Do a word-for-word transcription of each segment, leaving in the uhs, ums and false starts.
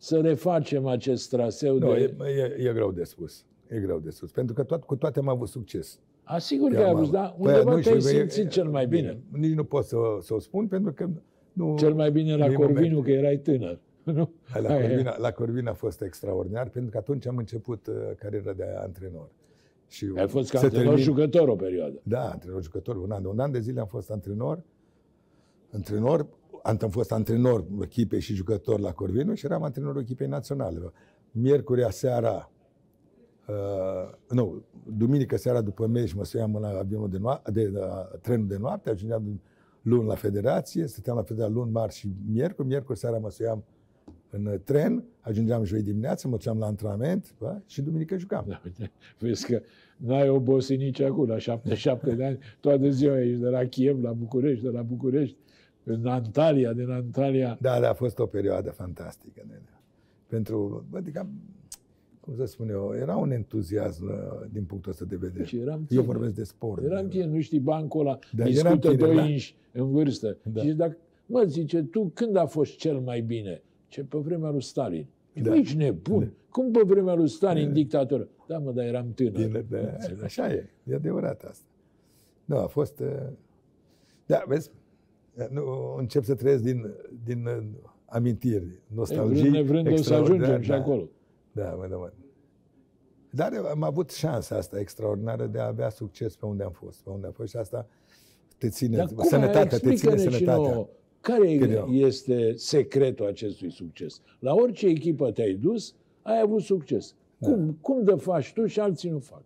să refacem acest traseu nu, de... E, e, e greu de spus. E greu de spus. Pentru că toat, cu toate am avut succes. Asigur că ai avut, dar undeva te-ai simțit cel mai bine. bine. Nici nu pot să, să o spun, pentru că nu... Cel mai bine la Corvinu, că erai tânăr. Nu? La Corvina, la Corvina a fost extraordinar, pentru că atunci am început uh, cariera de antrenor. Și ai fost antrenor-jucător o perioadă. Da, antrenor-jucător. Un an, de un an de zile am fost antrenor. Antrenor, am fost antrenor echipei și jucător la Corvinu și eram antrenorul echipei naționale. Miercurea seara, uh, nu, duminică seara după meci mă suiam la avionul de, noapte, de, de trenul de noapte, ajungeam luni la federație, stăteam la federație luni, marți și miercuri. Miercuri seara mă suiam în tren, ajungeam joi dimineață, mă duceam la antrenament, bă, și duminică jucam. Da, uite, vezi că n-ai obosit nici acum, la șaptezeci și șapte de ani, toată ziua ești de la Kiev la București, de la București, în Antalya, din Antalya. Da, da, a fost o perioadă fantastică. Nene. Pentru, adică, cum să spun eu, era un entuziasm din punctul ăsta de vedere. Eram eu vorbesc de sport. Eram tine, nu știi, bancul ăla, da, discută doi inși în vârstă. Da. Și dacă, mă, zice, tu când a fost cel mai bine? Ce pe vremea lui Stalin. Da. Ești nebun. Da. Cum pe vremea lui Stalin, da. dictator? Da, mă, dar eram tânăr. Bine, da, așa e. E adevărat asta. Nu, a fost... Da, vezi, nu, încep să trăiesc din, din amintiri, nostalgii. Nevrând, nevrând o să ajungem da, și acolo. Da, mă, da, mă. Dar am avut șansa asta extraordinară de a avea succes pe unde am fost. Pe unde am fost și asta te ține, dar sănătatea, te ține sănătatea. Nouă, care este secretul acestui succes? La orice echipă te-ai dus, ai avut succes. Da. Cum, cum de faci tu și alții nu fac?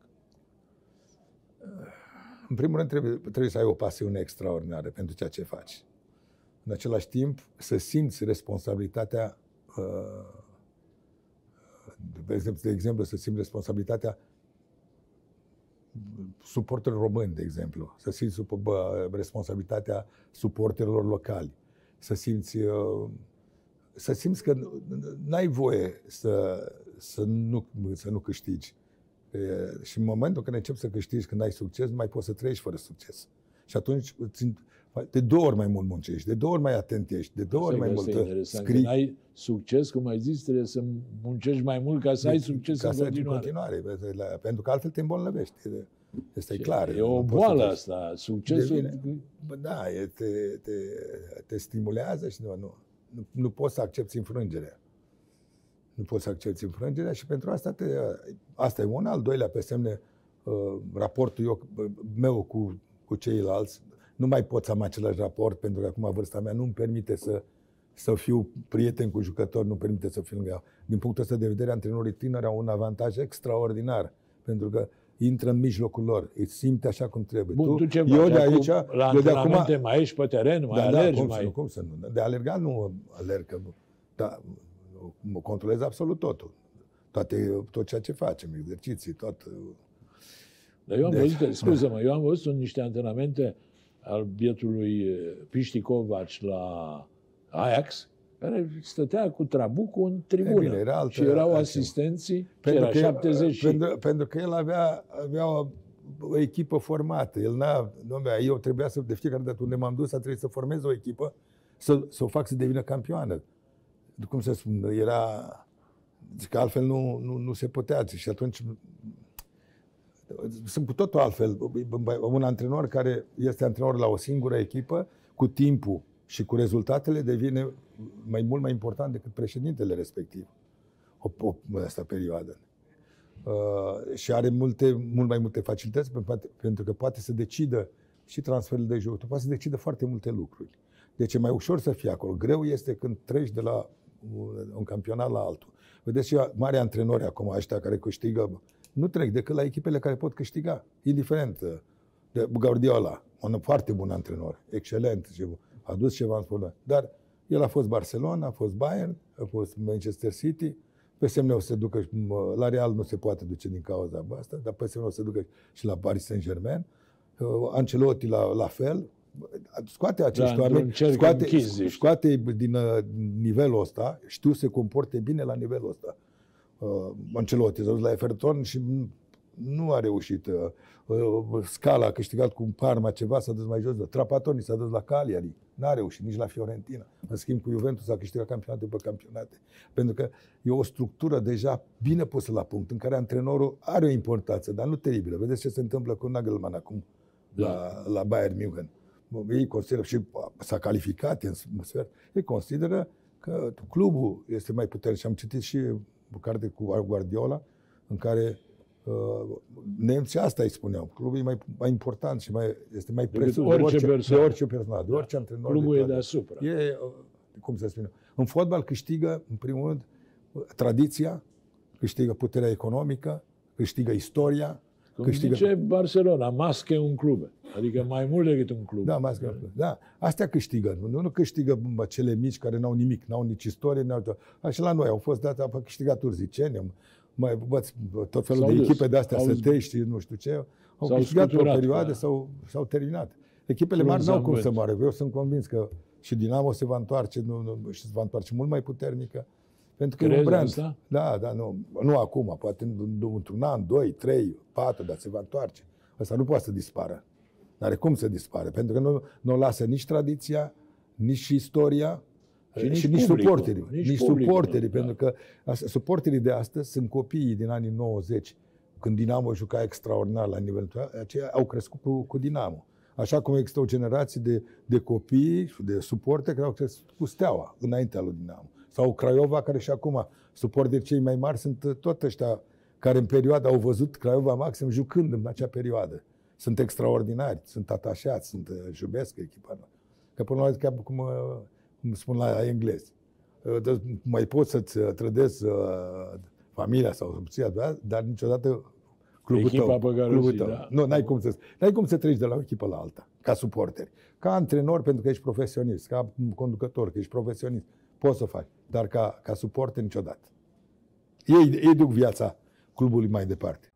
În primul rând trebuie, trebuie să ai o pasiune extraordinară pentru ceea ce faci. În același timp, să simți responsabilitatea, de exemplu, de exemplu să simți responsabilitatea suporterilor români, de exemplu, să simți bă, responsabilitatea suporterilor locali, să simți, să simți că n-ai voie să, să, nu, să nu câștigi. Și în momentul când începi să câștigi, când ai succes, nu mai poți să trăiești fără succes. Și atunci de două ori mai mult muncești, de două ori mai atent ești, de două ori mai mult scrii. Când ai succes, cum ai zis, trebuie să muncești mai mult ca să ai succes ca în să continuare. continuare. Pentru că altfel te îmbolnăvești. Este clar. E o boală asta, succesul. Devine, da, te, te, te stimulează și nu, nu, nu, nu poți să accepti înfrângerea. Nu poți să accepti înfrângerea și pentru asta te, asta e un al doilea pe semne uh, raportul eu, meu cu, cu ceilalți. Nu mai pot să am același raport pentru că acum vârsta mea nu îmi permite să, să fiu prieten cu jucători, nu îmi permite să fiu lângă ea. Din punctul ăsta de vedere, antrenorii tineri au un avantaj extraordinar pentru că intră în mijlocul lor, îi simte așa cum trebuie. Bun, tu, tu ce eu de aici, la eu antrenamente de acum, mai ești pe teren, mai da, alergi, da, cum mai... Să nu, cum să nu? De alergat nu alerg, că, da, mă controlez absolut totul. Toate, tot ceea ce facem, exerciții, tot. Dar eu am deci, văzut, scuză-mă, eu am văzut în niște antrenamente al bietului Piști Covaci la Ajax, care stătea cu trabucul în tribună. Bine, era altă, și erau altceva. Asistenții, pentru era că șaptezeci el, pentru, pentru că el avea, avea o, o echipă formată. El n-a, eu trebuia să, de fiecare dată unde m-am dus, a trebuit să formez o echipă, să, să o fac să devină campioană. Cum să spun, era... Zic că altfel nu, nu, nu se putea. Și atunci sunt cu totul altfel. Un antrenor care este antrenor la o singură echipă, cu timpul și cu rezultatele, devine mai mult mai important decât președintele respectiv. O, o asta perioadă. Uh, și are multe, mult mai multe facilități pentru că poate să decidă și transferul de jucători, poate să decidă foarte multe lucruri. Deci e mai ușor să fie acolo. Greu este când treci de la un campionat la altul. Vedeți și mari antrenori acum, ăștia care câștigă, nu trec decât la echipele care pot câștiga, indiferent. De Guardiola, un foarte bun antrenor, excelent, și a dus ceva în sport. Dar el a fost Barcelona, a fost Bayern, a fost Manchester City, pe semne o să se ducă, la Real nu se poate duce din cauza asta, dar pe semne o să se ducă și la Paris Saint-Germain, Ancelotti la, la fel. Scoate acești oameni, scoate, scoate din nivelul ăsta, știu să se comporte bine la nivelul ăsta. Uh, Ancelotti s-a dus la Everton și Nu a reușit. Scala a câștigat cu Parma ceva, s-a dus mai jos. Trapattoni s-a dus la Cagliari. N-a reușit, nici la Fiorentina. În schimb, cu Juventus a câștigat campionate pe campionate. Pentru că e o structură deja bine pusă la punct, în care antrenorul are o importanță, dar nu teribilă. Vedeți ce se întâmplă cu Nagelsmann acum da. la, la Bayern München. Ei consideră, și s-a calificat în sfert, ei consideră că clubul este mai puternic. Și am citit și o carte cu Guardiola, în care uh, nemții asta îi spuneau. Clubul e mai, mai important și mai, este mai presus de orice, de orice personal, de orice antrenor. Clubul de e deasupra. E, uh, cum să spun, în fotbal câștigă, în primul rând, tradiția, câștigă puterea economică, câștigă istoria. Cum câștigă... zice Barcelona, más que un club. Adică mai mult decât un club. Da, más que un club. Da. Astea câștigă. Nu, nu câștigă bă, cele mici care n-au nimic, n-au nici istorie, n-au... Așa la noi au fost date, au câștigat urziceni, mai bă, tot felul S-au de dus. echipe de astea Au sătești, nu știu ce, au S-au câștigat pe o scuturat, perioadă, da. s-au, s-au terminat. Echipele mari n-au cum să moară. Eu sunt convins că și Dinamo se va întoarce, nu, nu, și se va întoarce mult mai puternică. Pentru că Crezi e un brand. asta? Da, da, nu, nu acum, poate într-un an, doi, trei, patru, dar se va întoarce. Asta nu poate să dispară. N-are cum să dispară, pentru că nu, nu o lasă nici tradiția, nici istoria și nici, și nici publicul, suporterii. Nici, nici publicul, suporterii, da. pentru că suporterii de astăzi sunt copiii din anii nouăzeci, când Dinamo juca extraordinar la nivelul ăsta, aceia au crescut cu, cu Dinamo. Așa cum există o generație de, de copii și de suporteri care au crescut cu Steaua, înaintea lui Dinamo. Sau Craiova, care și acum, suporterii cei mai mari, sunt tot ăștia care în perioada au văzut Craiova maxim jucând în acea perioadă. Sunt extraordinari, sunt atașați, sunt, își iubesc echipa. Că până la urmă, chiar cum, cum spun la englezi, mai poți să-ți trădezi familia sau soția, dar niciodată clubul Echipa tău. pe care Clubul zi, tău. da. Nu, n-ai cum, să, n-ai cum să treci de la o echipă la alta, ca suporteri. Ca antrenor, pentru că ești profesionist, ca conducător, că ești profesionist, poți să faci, dar ca, ca suporter niciodată. Ei, ei duc viața clubului mai departe.